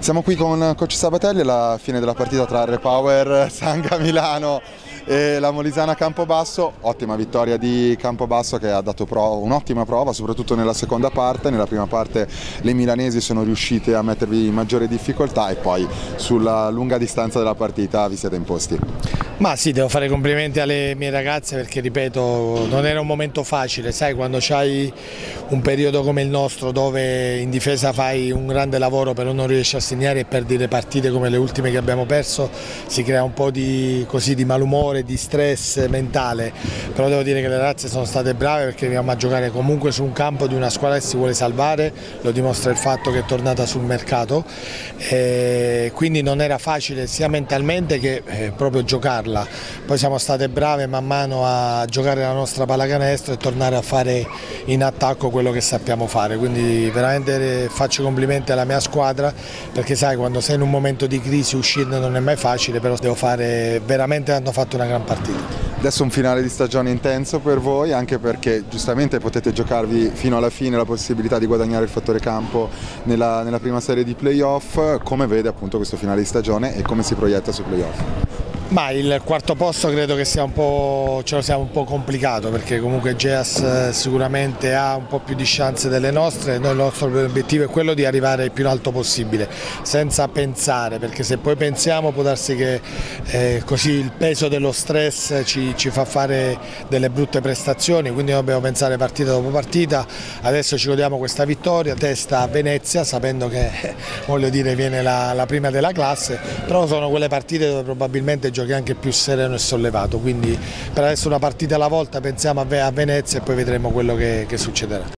Siamo qui con coach Sabatelli alla fine della partita tra Repower Sanga Milano e la Molisana Campobasso. Ottima vittoria di Campobasso che ha dato un'ottima prova, soprattutto nella seconda parte. Nella prima parte le milanesi sono riuscite a mettervi in maggiore difficoltà e poi sulla lunga distanza della partita vi siete imposti. Ma sì, devo fare complimenti alle mie ragazze perché, ripeto, non era un momento facile, sai, quando c'hai un periodo come il nostro dove in difesa fai un grande lavoro però non riesci a segnare e perdi le partite come le ultime che abbiamo perso, si crea un po' di malumore, di stress mentale, però devo dire che le ragazze sono state brave perché arriviamo a giocare comunque su un campo di una squadra che si vuole salvare, lo dimostra il fatto che è tornata sul mercato, quindi non era facile sia mentalmente che proprio giocarla. Poi siamo state brave man mano a giocare la nostra pallacanestro e tornare a fare in attacco quello che sappiamo fare, quindi veramente faccio complimenti alla mia squadra perché sai, quando sei in un momento di crisi uscirne non è mai facile, però devo fare, veramente hanno fatto una gran partita. Adesso un finale di stagione intenso per voi, anche perché giustamente potete giocarvi fino alla fine la possibilità di guadagnare il fattore campo nella prima serie di playoff. Come vede appunto questo finale di stagione e come si proietta sui playoff? Ma il quarto posto credo che sia ce lo sia un po' complicato perché comunque Geas sicuramente ha un po' più di chance delle nostre. Noi il nostro obiettivo è quello di arrivare il più in alto possibile senza pensare, perché se poi pensiamo può darsi che così il peso dello stress ci fa fare delle brutte prestazioni, quindi dobbiamo pensare partita dopo partita. Adesso ci godiamo questa vittoria, testa a Venezia, sapendo che voglio dire viene la prima della classe, però sono quelle partite dove probabilmente giochi anche più sereno e sollevato, quindi per adesso una partita alla volta pensiamo a Venezia e poi vedremo quello che succederà.